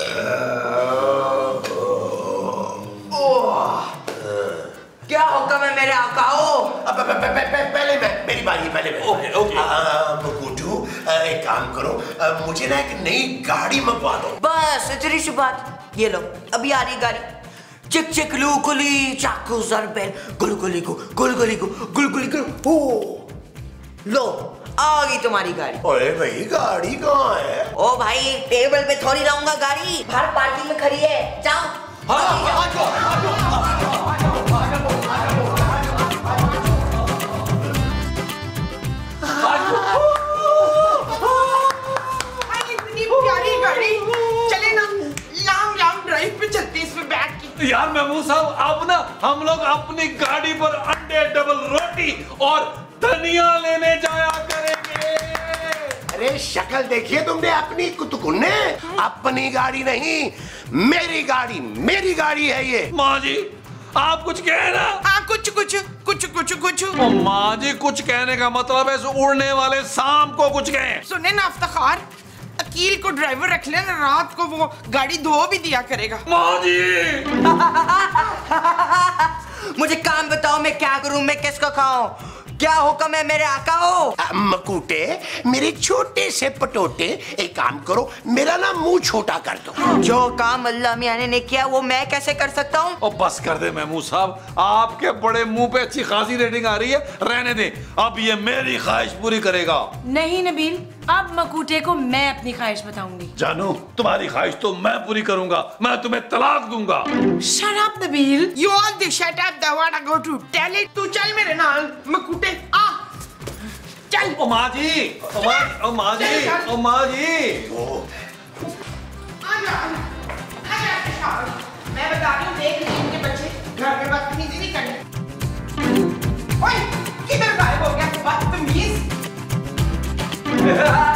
क्या हुक्म है मेरे आकाओ? पहले मैं, मेरी बारी, पहले मैं। ओके। मकुटू, एक काम करो, मुझे ना एक नई गाड़ी मंगवा दो। बस इतनी सी बात। ये लो, अभी आ रही गाड़ी। चिक चिक लू कुली चाकू जरबेल गुलगुली को गुलगुली को गुलगुली को। ओ लो, आ गई तुम्हारी गाड़ी। अरे भाई, गाड़ी कहाँ है? ओ भाई, टेबल पे थोड़ी लाऊंगा गाड़ी, बाहर पार्टी में खड़ी है। जाओ। प्यारी गाड़ी, चले ना लॉन्ग लॉन्ग ड्राइव पे चलते इसमें बैठ के। यार महमूद साहब, अब ना हम लोग अपनी गाड़ी पर अंडे, डबल रोटी और धनिया लेने जाया करेंगे। अरे शक्ल देखिए तुमने अपनी कुतुकुन्ने। अपनी गाड़ी नहीं, मेरी गाड़ी है ये। माँ जी, आप कुछ कहे ना? हाँ, कुछ। माँ जी, कुछ कहने का मतलब है उड़ने वाले सांप को कुछ कहें। सुने ना अफ्तार, अकील को ड्राइवर रख लेना, रात को वो गाड़ी धो भी दिया करेगा। माँ जी मुझे काम बताओ, मैं क्या करूं, मैं किसको खाऊं? क्या हुक्म है मेरे आकाओ? मकूटे, मेरे छोटे से पटोटे, एक काम करो, मेरा ना मुंह छोटा कर दो। जो काम अल्लाह मियां ने किया वो मैं कैसे कर सकता हूँ? और बस कर दे महमूद साहब, आपके बड़े मुंह पे अच्छी खासी रेटिंग आ रही है, रहने दे। अब ये मेरी ख्वाहिश पूरी करेगा। नहीं नबील, अब मकूटे को मैं अपनी ख्वाहिश बताऊंगी। जानू, तुम्हारी ख्वाहिश तो मैं पूरी करूंगा, मैं तुम्हें तलाक दूंगा। Shut up, Nabeel. You all the shut up. The what I go to tell it. तू चल मेरे नाल, मकूटे आ, चल। ओ माँ जी, ओ माँ जी। आजा, मैं बता रही हूँ, देख लीजिए इनके बच्चे घर में बदतमीजी नहीं करनी। ओए, किधर गायब हो गया बदतमीज?